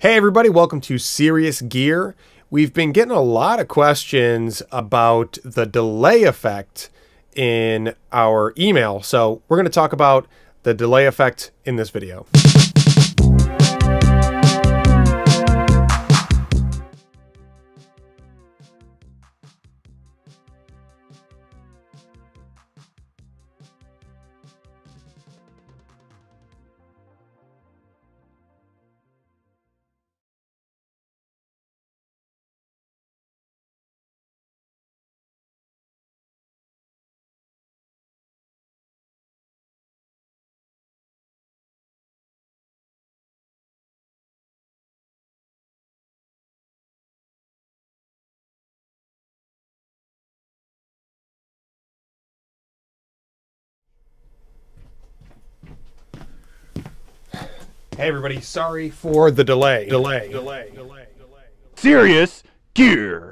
Hey everybody, welcome to Serious Gear. We've been getting a lot of questions about the delay effect in our email, so we're going to talk about the delay effect in this video. Hey everybody, sorry for the delay. Serious Gear.